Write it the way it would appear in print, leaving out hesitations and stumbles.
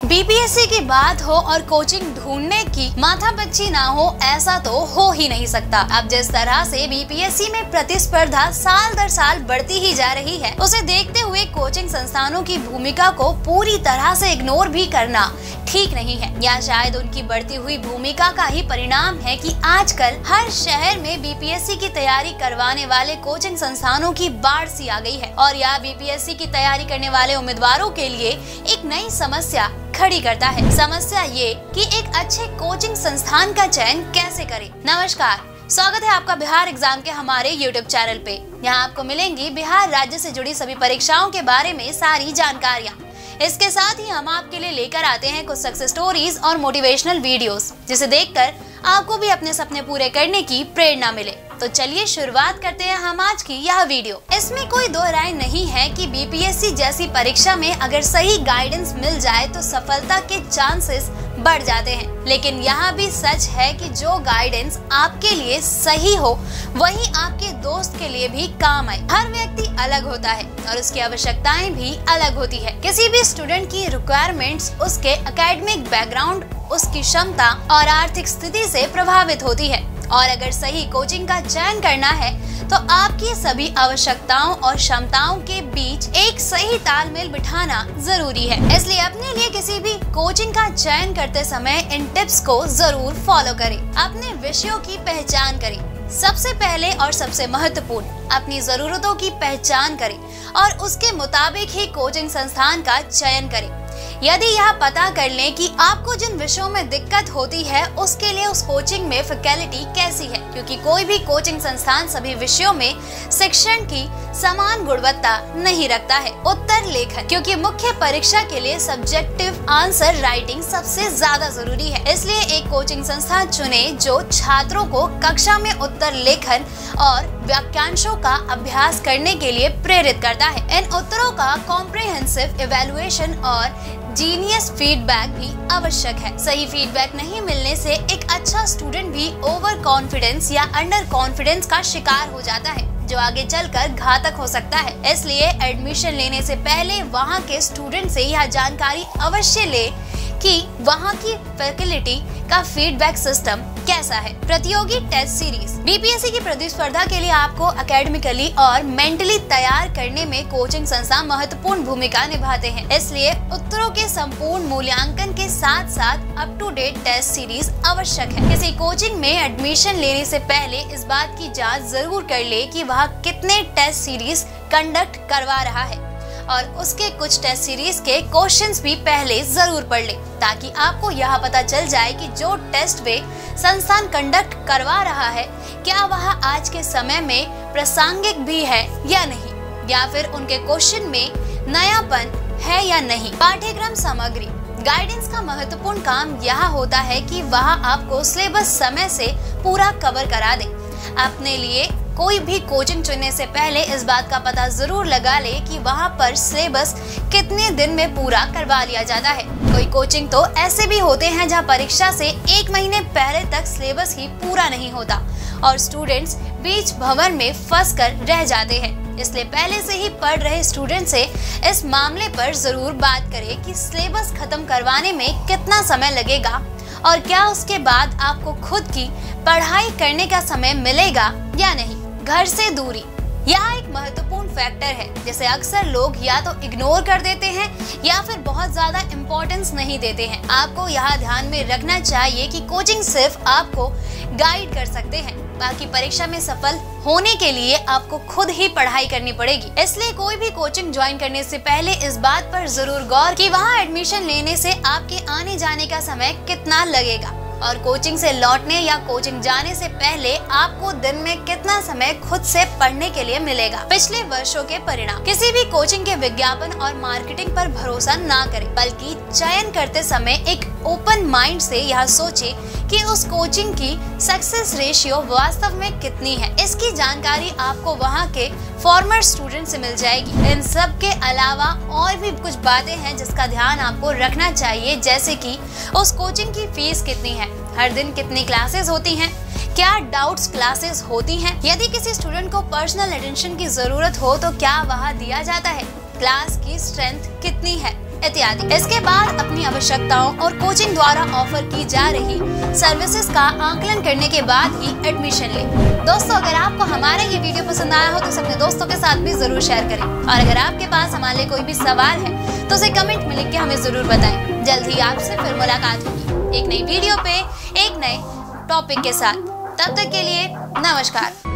BPSC की बात हो और कोचिंग ढूंढने की माथापच्ची ना हो, ऐसा तो हो ही नहीं सकता। अब जिस तरह से बीपीएससी में प्रतिस्पर्धा साल दर साल बढ़ती ही जा रही है, उसे देखते हुए कोचिंग संस्थानों की भूमिका को पूरी तरह से इग्नोर भी करना ठीक नहीं है। या शायद उनकी बढ़ती हुई भूमिका का ही परिणाम है कि आजकल हर शहर में बीपीएससी की तैयारी करवाने वाले कोचिंग संस्थानों की बाढ़ सी आ गई है और यह बीपीएससी की तैयारी करने वाले उम्मीदवारों के लिए एक नई समस्या खड़ी करता है। समस्या ये कि एक अच्छे कोचिंग संस्थान का चयन कैसे करें। नमस्कार, स्वागत है आपका बिहार एग्जाम के हमारे यूट्यूब चैनल पे। यहाँ आपको मिलेंगी बिहार राज्य से जुड़ी सभी परीक्षाओं के बारे में सारी जानकारियाँ। इसके साथ ही हम आपके लिए लेकर आते हैं कुछ सक्सेस स्टोरीज और मोटिवेशनल वीडियोस, जिसे देखकर आपको भी अपने सपने पूरे करने की प्रेरणा मिले। तो चलिए शुरुआत करते हैं हम आज की यह वीडियो। इसमें कोई दो राय नहीं है कि बीपीएससी जैसी परीक्षा में अगर सही गाइडेंस मिल जाए तो सफलता के चांसेस बढ़ जाते हैं। लेकिन यहाँ भी सच है कि जो गाइडेंस आपके लिए सही हो वही आपके दोस्त के लिए भी काम आए। हर व्यक्ति अलग होता है और उसकी आवश्यकताएं भी अलग होती है। किसी भी स्टूडेंट की रिक्वायरमेंट्स उसके एकेडमिक बैकग्राउंड, उसकी क्षमता और आर्थिक स्थिति से प्रभावित होती है। और अगर सही कोचिंग का चयन करना है तो आपकी सभी आवश्यकताओं और क्षमताओं के बीच एक सही तालमेल बिठाना जरूरी है। इसलिए अपने लिए किसी भी कोचिंग का चयन करते समय इन टिप्स को जरूर फॉलो करें। अपने विषयों की पहचान करें। सबसे पहले और सबसे महत्वपूर्ण, अपनी जरूरतों की पहचान करें और उसके मुताबिक ही कोचिंग संस्थान का चयन करें। यदि यह पता कर लें कि आपको जिन विषयों में दिक्कत होती है उसके लिए उस कोचिंग में फैकल्टी कैसी है, क्योंकि कोई भी कोचिंग संस्थान सभी विषयों में शिक्षण की समान गुणवत्ता नहीं रखता है। उत्तर लेखन, क्योंकि मुख्य परीक्षा के लिए सब्जेक्टिव आंसर राइटिंग सबसे ज्यादा जरूरी है। इसलिए एक कोचिंग संस्थान चुने जो छात्रों को कक्षा में उत्तर लेखन और वाक्यांशों का अभ्यास करने के लिए प्रेरित करता है। इन उत्तरों का कॉम्प्रिहेंसिव इवैल्यूएशन और जीनियस फीडबैक भी आवश्यक है। सही फीडबैक नहीं मिलने से एक अच्छा स्टूडेंट भी ओवर कॉन्फिडेंस या अंडर कॉन्फिडेंस का शिकार हो जाता है, जो आगे चलकर घातक हो सकता है। इसलिए एडमिशन लेने से पहले वहां के स्टूडेंट से यह जानकारी अवश्य ले कि वहां की फैकल्टी का फीडबैक सिस्टम कैसा है। प्रतियोगी टेस्ट सीरीज, बीपीएससी की प्रतिस्पर्धा के लिए आपको एकेडमिकली और मेंटली तैयार करने में कोचिंग संस्थान महत्वपूर्ण भूमिका निभाते हैं। इसलिए उत्तरों के संपूर्ण मूल्यांकन के साथ साथ up to date test series आवश्यक है। किसी कोचिंग में एडमिशन लेने से पहले इस बात की जांच जरूर कर ले कि वह कितने टेस्ट सीरीज कंडक्ट करवा रहा है और उसके कुछ टेस्ट सीरीज के क्वेश्चंस भी पहले जरूर पढ़ ले, ताकि आपको यह पता चल जाए कि जो टेस्ट वे संस्थान कंडक्ट करवा रहा है क्या वह आज के समय में प्रासंगिक भी है या नहीं, या फिर उनके क्वेश्चन में नयापन है या नहीं। पाठ्यक्रम सामग्री, गाइडेंस का महत्वपूर्ण काम यह होता है कि वह आपको सिलेबस समय से पूरा कवर करा दे। अपने लिए कोई भी कोचिंग चुनने से पहले इस बात का पता जरूर लगा ले कि वहाँ पर सिलेबस कितने दिन में पूरा करवा लिया जाता है। कोई कोचिंग तो ऐसे भी होते हैं जहाँ परीक्षा से 1 महीने पहले तक सिलेबस ही पूरा नहीं होता और स्टूडेंट्स बीच भंवर में फंस कर रह जाते हैं। इसलिए पहले से ही पढ़ रहे स्टूडेंट से इस मामले पर जरूर बात करें कि सिलेबस खत्म करवाने में कितना समय लगेगा और क्या उसके बाद आपको खुद की पढ़ाई करने का समय मिलेगा या नहीं। घर से दूरी, यह एक महत्वपूर्ण फैक्टर है जिसे अक्सर लोग या तो इग्नोर कर देते हैं या फिर बहुत ज्यादा इम्पोर्टेंस नहीं देते हैं। आपको यह ध्यान में रखना चाहिए कि कोचिंग सिर्फ आपको गाइड कर सकते हैं, बाकी परीक्षा में सफल होने के लिए आपको खुद ही पढ़ाई करनी पड़ेगी। इसलिए कोई भी कोचिंग ज्वाइन करने से पहले इस बात पर जरूर गौर कि वहाँ एडमिशन लेने से आपके आने जाने का समय कितना लगेगा और कोचिंग से लौटने या कोचिंग जाने से पहले आपको दिन में कितना समय खुद से पढ़ने के लिए मिलेगा। पिछले वर्षों के परिणाम, किसी भी कोचिंग के विज्ञापन और मार्केटिंग पर भरोसा ना करें, बल्कि चयन करते समय एक ओपन माइंड से यह सोचे कि उस कोचिंग की सक्सेस रेशियो वास्तव में कितनी है। इसकी जानकारी आपको वहाँ के फॉर्मर स्टूडेंट से मिल जाएगी। इन सब के अलावा और भी कुछ बातें हैं जिसका ध्यान आपको रखना चाहिए, जैसे कि उस कोचिंग की फीस कितनी है, हर दिन कितनी क्लासेस होती हैं, क्या डाउट्स क्लासेस होती हैं, यदि किसी स्टूडेंट को पर्सनल अटेंशन की जरूरत हो तो क्या वह दिया जाता है, क्लास की स्ट्रेंथ कितनी है, इत्यादि। इसके बाद अपनी आवश्यकताओं और कोचिंग द्वारा ऑफर की जा रही सर्विसेज का आकलन करने के बाद ही एडमिशन लें। दोस्तों, अगर आपको हमारा ये वीडियो पसंद आया हो तो इसे अपने दोस्तों के साथ भी जरूर शेयर करें, और अगर आपके पास हमारे लिए कोई भी सवाल है तो उसे कमेंट में लिख के हमें जरूर बताएं। जल्द ही आपसे फिर मुलाकात होगी एक नई वीडियो पे एक नए टॉपिक के साथ। तब तक के लिए नमस्कार।